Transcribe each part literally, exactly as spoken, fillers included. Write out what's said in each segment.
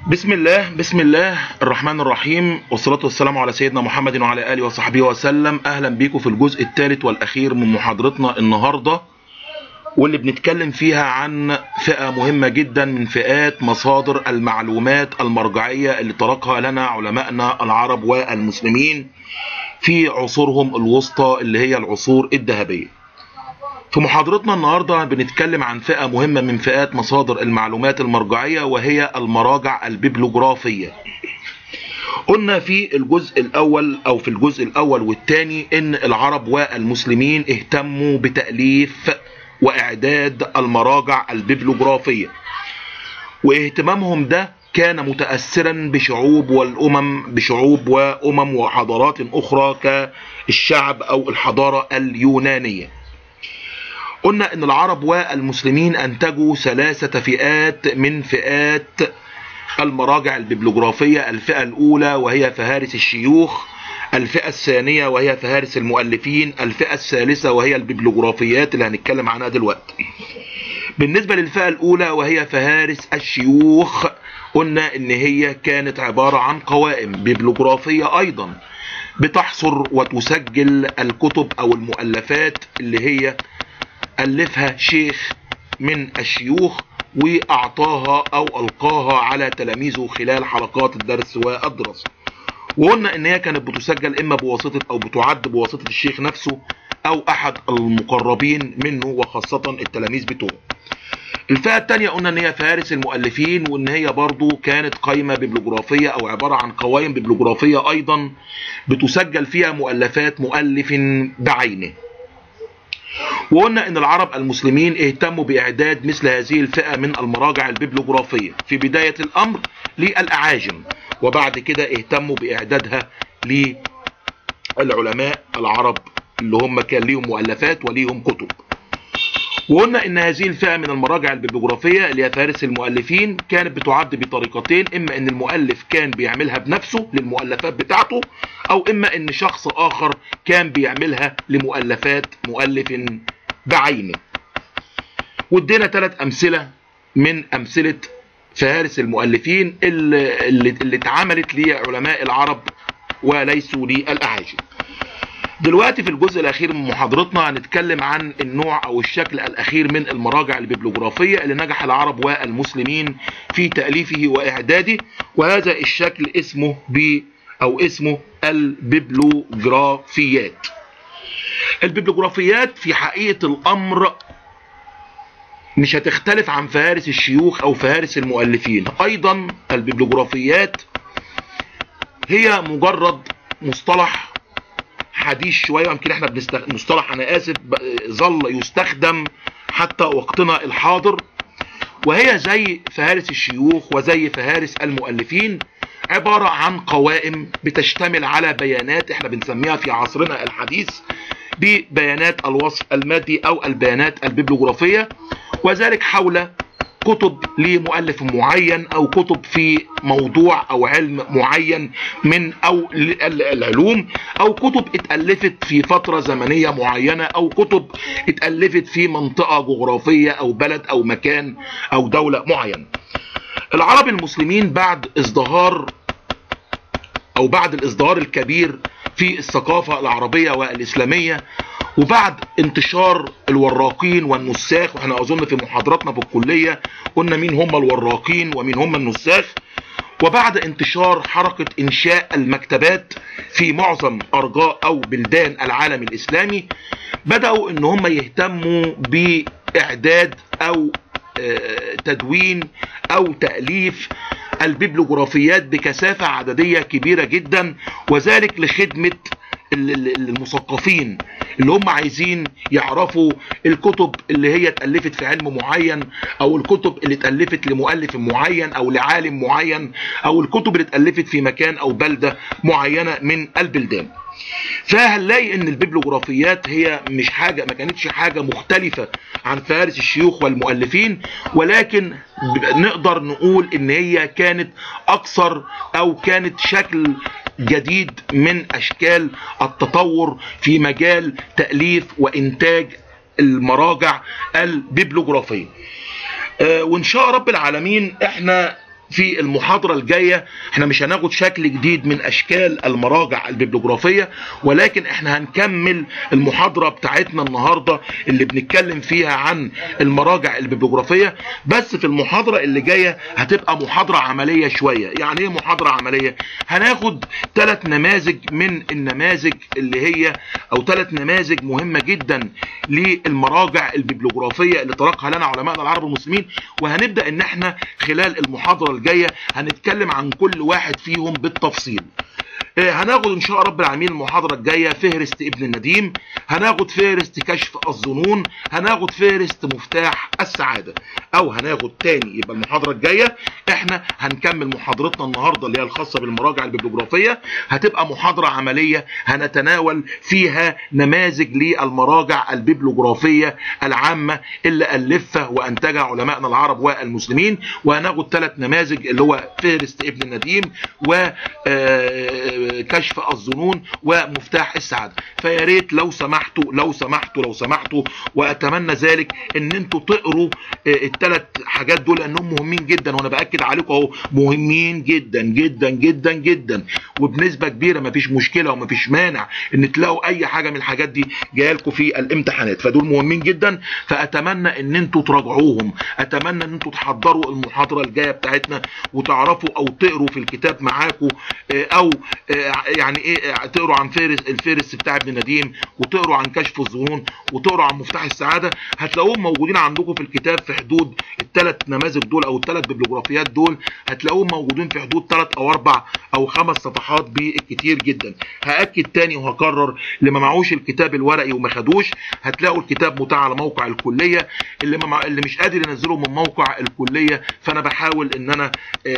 بسم الله بسم الله الرحمن الرحيم، والصلاة والسلام على سيدنا محمد وعلى آله وصحبه وسلم. أهلا بيكم في الجزء الثالث والأخير من محاضرتنا النهاردة، واللي بنتكلم فيها عن فئة مهمة جدا من فئات مصادر المعلومات المرجعية اللي تركها لنا علماءنا العرب والمسلمين في عصورهم الوسطى اللي هي العصور الذهبية. في محاضرتنا النهاردة بنتكلم عن فئة مهمة من فئات مصادر المعلومات المرجعية، وهي المراجع الببلوغرافية. قلنا في الجزء الأول أو في الجزء الأول والثاني إن العرب والمسلمين اهتموا بتأليف وإعداد المراجع الببلوغرافية، واهتمامهم ده كان متأثرا بشعوب والأمم بشعوب وأمم وحضارات أخرى كالشعب أو الحضارة اليونانية. قلنا ان العرب والمسلمين انتجوا ثلاثة فئات من فئات المراجع الببلوغرافية. الفئة الاولى وهي فهارس الشيوخ، الفئة الثانية وهي فهارس المؤلفين، الفئة الثالثة وهي الببلوغرافيات اللي هنتكلم عنها دلوقتي. بالنسبة للفئة الاولى وهي فهارس الشيوخ، قلنا ان هي كانت عبارة عن قوائم ببلوغرافية ايضا بتحصر وتسجل الكتب او المؤلفات اللي هي ألفها شيخ من الشيوخ وأعطاها أو ألقاها على تلاميذه خلال حلقات الدرس والدراسة. وقلنا إن هي كانت بتسجل إما بواسطة أو بتعد بواسطة الشيخ نفسه أو أحد المقربين منه، وخاصة التلاميذ بتوعه. الفئة الثانية قلنا إن هي فهارس المؤلفين، وإن هي برضو كانت قائمة ببلوغرافية أو عبارة عن قوائم ببلوغرافية أيضا بتسجل فيها مؤلفات مؤلف بعينه. وقلنا ان العرب المسلمين اهتموا باعداد مثل هذه الفئة من المراجع الببلوغرافية في بداية الامر للاعاجم، وبعد كده اهتموا باعدادها للعلماء العرب اللي هم كان ليهم مؤلفات وليهم كتب. وقلنا ان هذه الفئة من المراجع الببلوغرافية اللي هي فهارس المؤلفين كانت بتعد بطريقتين: اما ان المؤلف كان بيعملها بنفسه للمؤلفات بتاعته، او اما ان شخص اخر كان بيعملها لمؤلفات مؤلف بعينه. وادينا ثلاث امثلة من امثلة فهارس المؤلفين اللي, اللي, اللي اتعملت لعلماء العرب وليسوا للاعاجم. دلوقتي في الجزء الاخير من محاضرتنا هنتكلم عن النوع او الشكل الاخير من المراجع الببلوغرافية اللي نجح العرب والمسلمين في تأليفه واعداده، وهذا الشكل اسمه ب او اسمه الببلوغرافيات. الببلوغرافيات في حقيقة الامر مش هتختلف عن فهارس الشيوخ او فهارس المؤلفين. ايضا الببلوغرافيات هي مجرد مصطلح حديث شوية، يمكن احنا بنستخدم مصطلح، انا اسف، ظل يستخدم حتى وقتنا الحاضر، وهي زي فهارس الشيوخ وزي فهارس المؤلفين عبارة عن قوائم بتشتمل على بيانات احنا بنسميها في عصرنا الحديث ببيانات الوصف المادي او البيانات الببلوغرافية، وذلك حول كتب لمؤلف معين او كتب في موضوع او علم معين من او العلوم، او كتب اتألفت في فترة زمنية معينة، او كتب اتألفت في منطقة جغرافية او بلد او مكان او دولة معينة. العرب المسلمين بعد ازدهار او بعد الازدهار الكبير في الثقافة العربية والاسلامية، وبعد انتشار الوراقين والنساخ، واحنا اظن في محاضراتنا في الكلية قلنا مين هم الوراقين ومين هم النساخ، وبعد انتشار حركة انشاء المكتبات في معظم ارجاء او بلدان العالم الاسلامي، بدأوا ان هم يهتموا باعداد او تدوين او تأليف الببلوغرافيات بكثافة عددية كبيرة جدا، وذلك لخدمة المثقفين اللي هم عايزين يعرفوا الكتب اللي هي اتألفت في علم معين، او الكتب اللي اتألفت لمؤلف معين او لعالم معين، او الكتب اللي اتألفت في مكان او بلدة معينة من البلدان. فهنلاقي ان الببلوغرافيات هي مش حاجة، ما كانتش حاجة مختلفة عن فهارس الشيوخ والمؤلفين، ولكن نقدر نقول ان هي كانت اكثر او كانت شكل جديد من اشكال التطور في مجال تأليف وانتاج المراجع الببلوغرافية. وان شاء رب العالمين احنا في المحاضرة الجاية احنا مش هناخد شكل جديد من اشكال المراجع الببليوغرافية، ولكن احنا هنكمل المحاضرة بتاعتنا النهاردة اللي بنتكلم فيها عن المراجع الببليوغرافية. بس في المحاضرة اللي جاية هتبقى محاضرة عملية شوية. يعني ايه محاضرة عملية؟ هناخد ثلاث نماذج من النماذج اللي هي او ثلاث نماذج مهمة جدا للمراجع الببليوغرافية اللي طرقها لنا علماءنا العرب المسلمين، وهنبدأ ان احنا خلال المحاضرة الجاية هنتكلم عن كل واحد فيهم بالتفصيل. هناخد ان شاء رب العالمين المحاضره الجايه فهرست ابن النديم، هناخد فهرست كشف الظنون، هناخد فهرست مفتاح السعاده، او هناخد تاني. يبقى المحاضره الجايه احنا هنكمل محاضرتنا النهارده اللي هي الخاصه بالمراجع الببليوغرافيه، هتبقى محاضره عمليه هنتناول فيها نماذج للمراجع الببليوغرافيه العامه اللي الفها وانتجها علماءنا العرب والمسلمين. وهناخد ثلاث نماذج اللي هو فهرست ابن النديم و كشف الظنون ومفتاح السعاده. فيا ريت لو سمحتوا لو سمحتوا لو سمحتوا واتمنى ذلك ان انتوا تقروا الثلاث حاجات دول لانهم مهمين جدا، وانا باكد عليكم اهو مهمين جدا جدا جدا جدا، وبنسبه كبيره مفيش مشكله ومفيش مانع ان تلاقوا اي حاجه من الحاجات دي جايه لكم في الامتحانات. فدول مهمين جدا، فاتمنى ان انتوا تراجعوهم، اتمنى ان انتوا تحضروا المحاضره الجايه بتاعتنا وتعرفوا او تقروا في الكتاب معاكم، او يعني ايه تقروا عن فارس الفارس بتاع ابن نديم، وتقروا عن كشف الظنون، وتقروا عن مفتاح السعاده. هتلاقوهم موجودين عندكم في الكتاب في حدود الثلاث نماذج دول او الثلاث ببليوغرافيات دول، هتلاقوهم موجودين في حدود ثلاث او اربع او خمس صفحات بالكتير جدا. هاكد تاني وهكرر، اللي ما معهوش الكتاب الورقي وما خدوش هتلاقوا الكتاب متاح على موقع الكليه. اللي ما اللي مش قادر ينزله من موقع الكليه فانا بحاول ان انا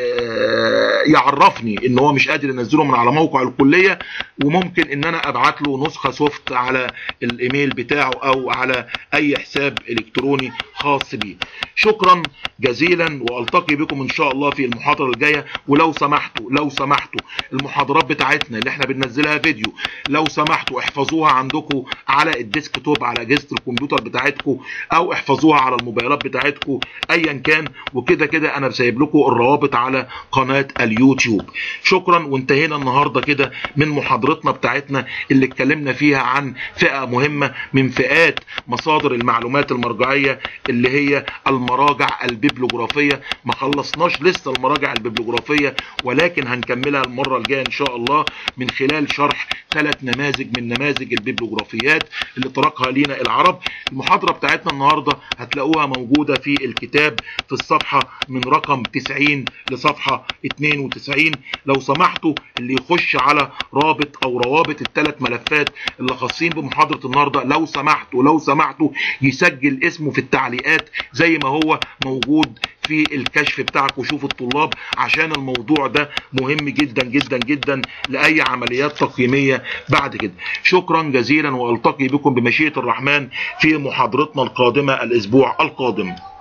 يعرفني ان هو مش قادر ينزله من على موقع الكليه، وممكن ان انا ابعت له نسخه سوفت على الايميل بتاعه او على اي حساب الكتروني خاص بيه. شكرا جزيلا، والتقي بكم ان شاء الله في المحاضره الجايه. ولو سمحتوا لو سمحتوا المحاضرات بتاعتنا اللي احنا بننزلها فيديو لو سمحتوا احفظوها عندكم على الديسك توب على اجهزه الكمبيوتر بتاعتكم، او احفظوها على الموبايلات بتاعتكم ايا كان. وكده كده انا سايب لكم الروابط على قناه اليوتيوب. شكرا، وانتهينا النهارده كده من محاضرتنا بتاعتنا اللي اتكلمنا فيها عن فئه مهمه من فئات مصادر المعلومات المرجعيه اللي هي المراجع الببليوغرافيه. ما خلصناش لسه المراجع الببليوغرافيه، ولكن هنكملها المره الجايه ان شاء الله من خلال شرح ثلاث نماذج من نماذج الببليوغرافيات اللي طرقها لينا العرب. المحاضره بتاعتنا النهارده هتلاقوها موجوده في الكتاب في الصفحه من رقم تسعين لصفحه اتنين وتسعين. لو سمحتوا اللي يخش على رابط او روابط الثلاث ملفات اللي خاصين بمحاضره النهارده لو سمحتوا لو سمحتوا يسجل اسمه في التعليقات زي ما هو موجود في الكشف بتاعك وشوف الطلاب، عشان الموضوع ده مهم جدا جدا جدا لأي عمليات تقييمية بعد كده. شكرا جزيلا، والتقي بكم بمشيئة الرحمن في محاضرتنا القادمة الأسبوع القادم.